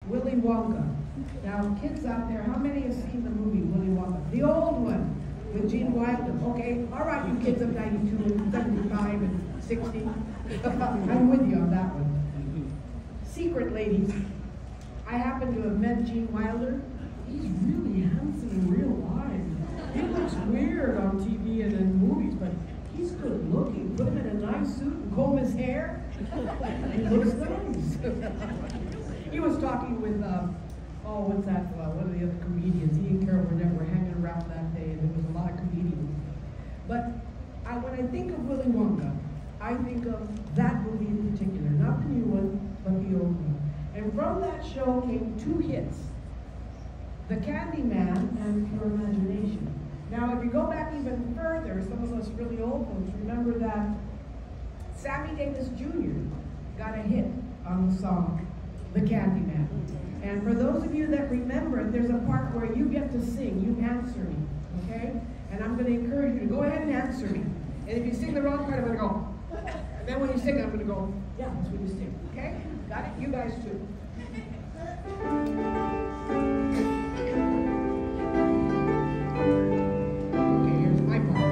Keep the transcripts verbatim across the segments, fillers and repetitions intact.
Willy Wonka. Now, kids out there, how many have seen the movie Willy Wonka? The old one with Gene Wilder. Okay, all right, you kids of ninety-two and seventy-five and sixty. I'm with you on that one. Secret, ladies. I happen to have met Gene Wilder. He's really handsome in real life. He looks weird on T V and in movies, but he's good looking. Put him in a nice suit and comb his hair. He looks nice. He was talking with, uh, oh, what's that, uh, one of the other comedians. He and Carol Burnett were hanging around that day, and there was a lot of comedians. But I, when I think of Willy Wonka, I think of that movie in particular, not the new one, but the old one. And from that show came two hits, The Candyman and Pure Imagination. Now, if you go back even further, some of us really old folks remember that Sammy Davis Junior got a hit on the song, The Candyman. And for those of you that remember it, there's a part where you get to sing, you answer me, okay? And I'm gonna encourage you to go ahead and answer me. And if you sing the wrong part, I'm gonna go. And then when you sing, I'm gonna go, yeah, that's what you sing, okay? Got it? You guys too. Okay, here's my part.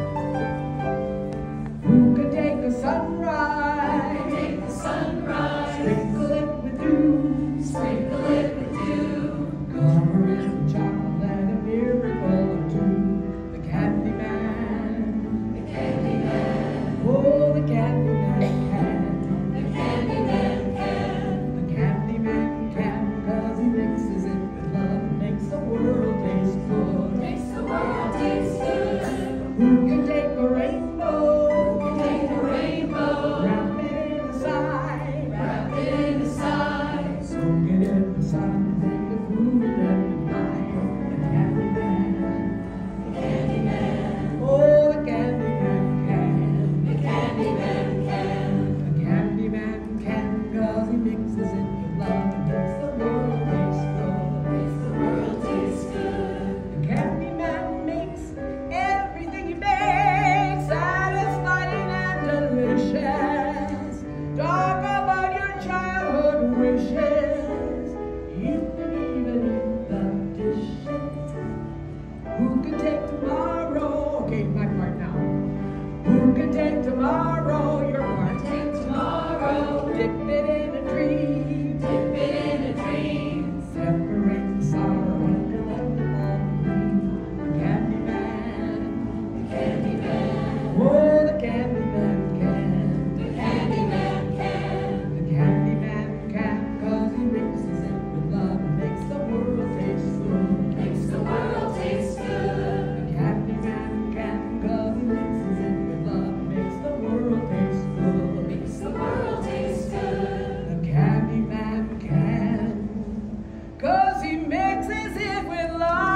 Who could take the sunrise? Who could take the sunrise? Sprinkle it with dew. Sprinkle it with dew. Cover it with chocolate and a miracle or two. The Candyman. The Candyman. Oh, the Candyman can. The Candyman can. The Candyman can, 'cause he mixes it with love and makes the world taste good. Makes the world taste good. Who can take a rainbow? Who can take a rainbow? Wrap it in the side. Wrap it in the side. Soak it in the sun, take the food and let it fly. The Candyman. The Candyman. Oh, the Candyman can. The Candyman can. The Candyman can, 'cause he mixes it with love and makes the world taste good. Makes the world taste good. The Candyman makes everything he makes satisfying and delicious. Talk about your childhood wishes. You can even eat the dishes. Who can take tomorrow? Okay, my part now. Who can take tomorrow? Your part. Take tomorrow. Dip it in a dream. Dip it in a dream. Separate the sorrow and let it all be. The Candyman. The Candyman. Oh, the Candyman can. The Candyman can. The Candyman can, 'cause he mixes it with love and makes the world taste good. Makes the world taste good. The Candyman can, 'cause he mixes it with love and makes the world taste good. Makes the world taste good. The Candyman can, 'cause he mixes it with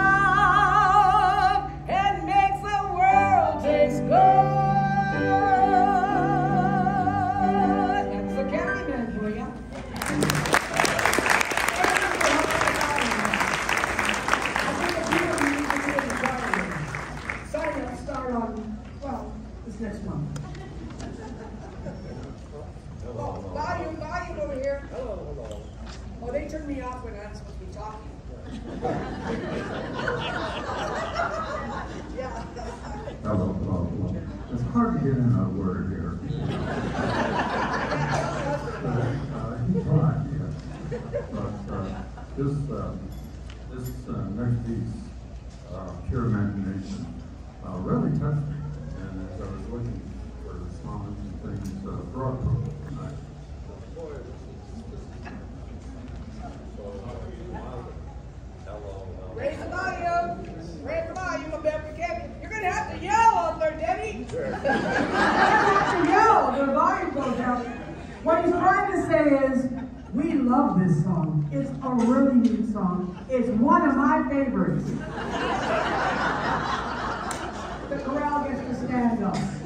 love and makes the world taste good. That's the Candyman for you. Sorry, I'll start on, well, this next month. Oh, volume, volume over here. Hello, hello. Oh, they turned me off when I'm supposed to be talking. Yeah. Hello, hello, hello. It's hard to get in a word here. uh, he tried, yeah. But uh, this, uh, this uh, next piece, uh, Pure Imagination, uh, really touched me. And as I was looking for the songs and things uh, brought from it tonight. Raise the volume. Raise the volume a bit. We can't. You're going to have to yell out there, Debbie. You're going to have to yell. The volume goes down. What he's trying to say is, we love this song. It's a really neat song. It's one of my favorites. The chorale gets to stand up.